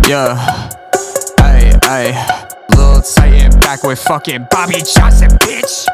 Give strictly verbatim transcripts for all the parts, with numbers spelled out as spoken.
Yeah, ay, ay, Lil Titan back with fucking Bobby Johnson, bitch.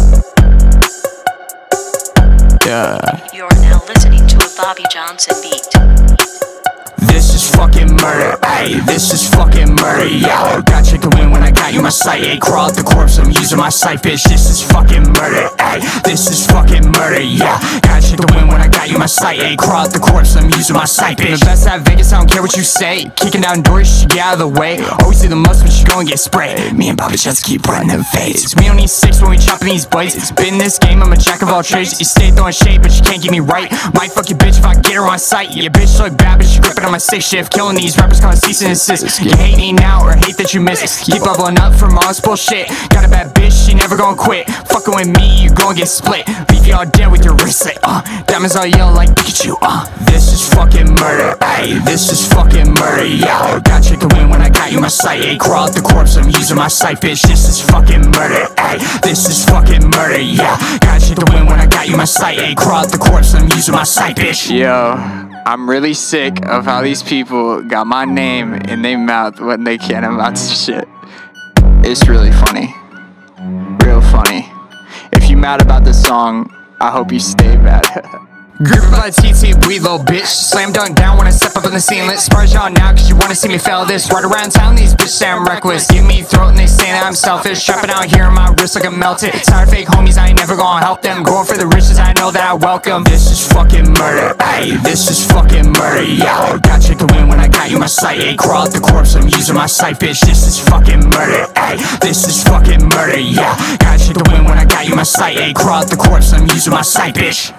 Yeah. You're now listening to a Bobby Johnson beat. This is fucking murder, ayy, this is fucking murder, yeah. Got you to win when I got you my sight, ayy. Crawl out the corpse, I'm using my sight, bitch. This is fucking murder, ayy, this is fucking murder, yeah. Got you to win when I got you my sight, ayy. Crawl out the corpse, I'm using my sight, bitch. The best at Vegas, I don't care what you say. Kicking down doors, you should get out of the way. Always do the most, but you go and get sprayed. Me and Bobby just keep running them fades. We don't need six when we chopping these blades. Been in this game, I'm a jack of all trades. You stay throwing shade, but you can't get me right. Might fuck your bitch if I get her on sight. Your bitch look bad, but she gripping on my sick shift. Killing these rappers cause cease and desist. You hate me now or hate that you miss. Keep bubbling up from all this bullshit. Got a bad bitch, she never gonna quit. Fucking with me, you gon' get split. Leave you all dead with your wristlet, uh diamonds all yellow like Pikachu, uh This is fucking murder, ayy. This is fucking murder, yeah. Got you to win when I got you my sight, ayy. Crawl out the corpse, I'm using my sight, bitch. This is fucking murder, ayy. This is fucking murder, yeah. Got you to win when I got you my sight, ayy. Crawl out the corpse, I'm using my sight, bitch. Yo, I'm really sick of how these people got my name in their mouth when they can't amount to shit. It's really funny. Real funny. If you mad about this song, I hope you stay mad. Gripping by the T T, bleed, little bitch. Slam dunk down when I step up in the scene. Let's spars y'all now, cause you wanna see me fail this. Right around town, these bitches say I'm reckless. Give me throat and they say that I'm selfish. Trapping out here, my wrist like a melted. Tired fake homies, I ain't never gonna help them. Going for the riches, I know that I welcome. This is fucking murder, ayy. This is fucking murder, yeah. Got you to win when I got you my sight, ayy. Crawl out the corpse, I'm using my sight, bitch. This is fucking murder, ayy. This is fucking murder, yeah. Got you to win when I got you my sight, ayy. Crawl out the corpse, I'm using my sight, bitch.